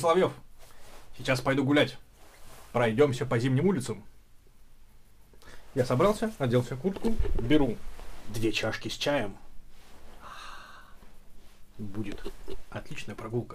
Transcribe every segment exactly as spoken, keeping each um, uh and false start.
Соловьев. Сейчас пойду гулять. Пройдемся по зимним улицам. Я собрался, оделся в куртку, беру две чашки с чаем. Будет отличная прогулка.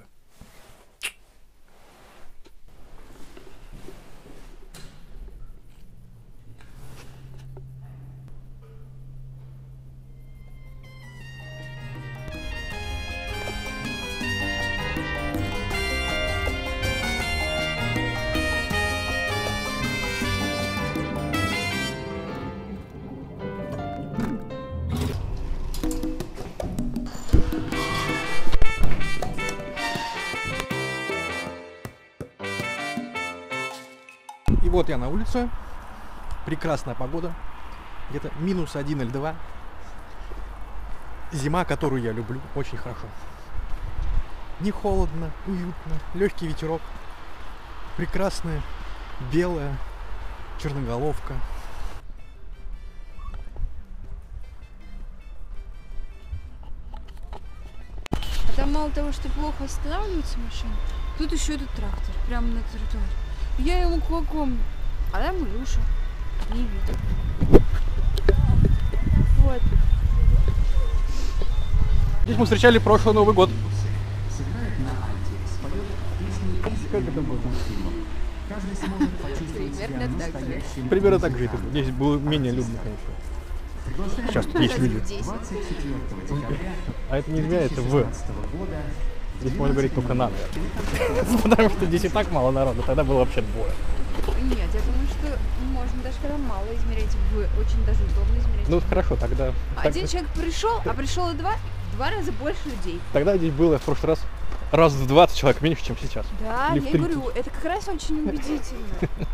И вот я на улице. Прекрасная погода. Где-то минус один или два. Зима, которую я люблю. Очень хорошо. Не холодно, уютно. Легкий ветерок. Прекрасная белая черноголовка. А там мало того, что плохо останавливается машина, тут еще этот трактор прямо на тротуаре. Я ему кулаком, а там Илюша. Не видно. Вот. Здесь мы встречали прошлый Новый год. Как это было? Примерно так же. Примерно так же это было. Здесь было менее людно, конечно. Сейчас тут есть люди. А это не зря, это в. Здесь можно говорить только на, наверное. Потому что здесь и так мало народу, тогда было вообще двое. Нет, я думаю, что можно даже когда мало измерять, в очень даже удобно измерять. Ну хорошо, тогда... Один так... человек пришел, а пришел и два, в два раза больше людей. Тогда здесь было в прошлый раз раз в двадцать человек меньше, чем сейчас. Да, или я и говорю, это как раз очень убедительно.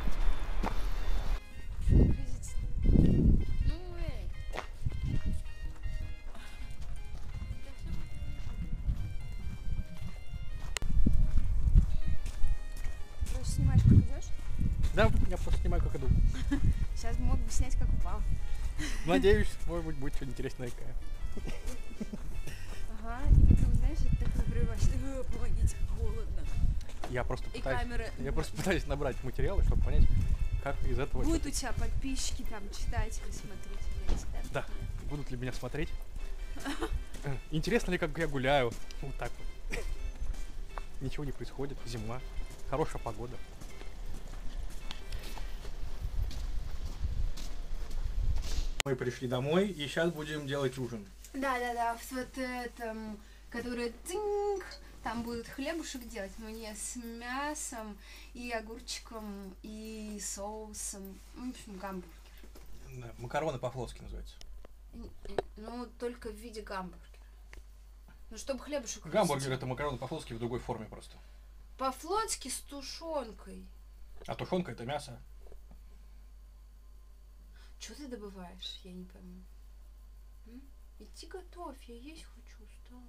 Снимаешь, как идешь? Да, я просто снимаю, как иду. Сейчас мог бы снять, как упал. Надеюсь, может быть, будет что-то интересное. Ага, и потом, знаешь, это так нагреваешься. Помогите, холодно. Я просто И пытаюсь, камера... я просто пытаюсь набрать материалы, чтобы понять, как из этого... Будут у тебя подписчики, там, читатели, смотрители, есть, да? Да, будут ли меня смотреть? Интересно ли, как я гуляю? Вот так вот. Ничего не происходит, зима, хорошая погода. Мы пришли домой и сейчас будем делать ужин. Да-да-да, в вот этом, который тинг, там будут хлебушек делать мне с мясом и огурчиком и соусом, в общем, гамбургер. Да, макароны по-флотски называются. Ну, только в виде гамбургера. Ну, чтобы хлебушек... Гамбургер — это макароны по-флотски в другой форме просто. По-флотски с тушенкой. А тушенка — это мясо. Что ты добываешь? Я не пойму. М? Иди готовь, я есть хочу, устала.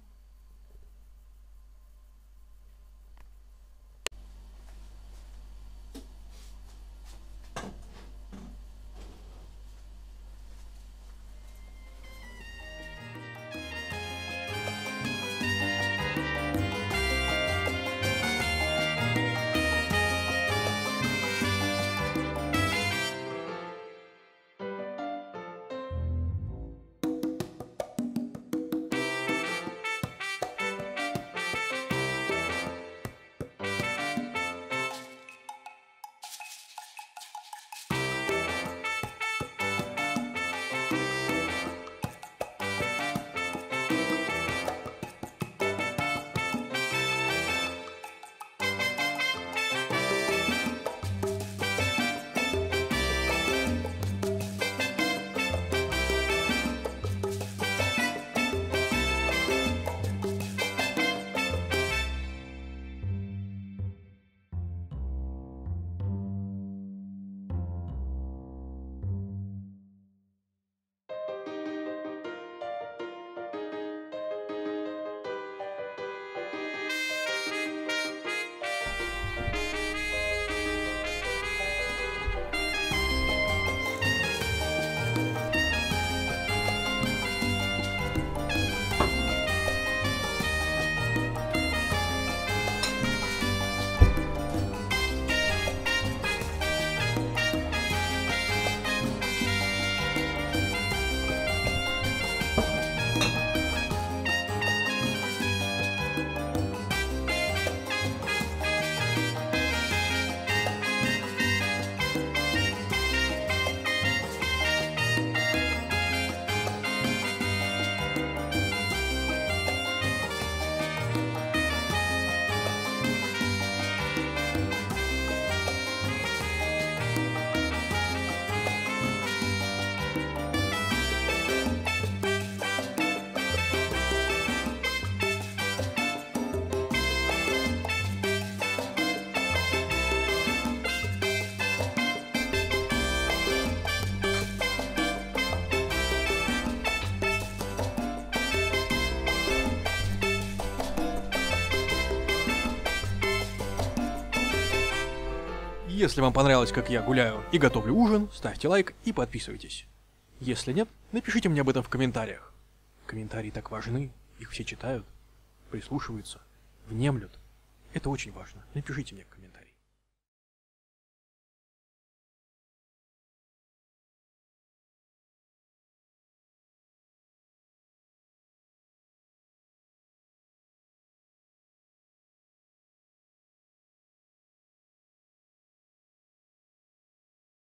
Если вам понравилось, как я гуляю и готовлю ужин, ставьте лайк и подписывайтесь. Если нет, напишите мне об этом в комментариях. Комментарии так важны, их все читают, прислушиваются, внемлют. Это очень важно. Напишите мне в комментариях.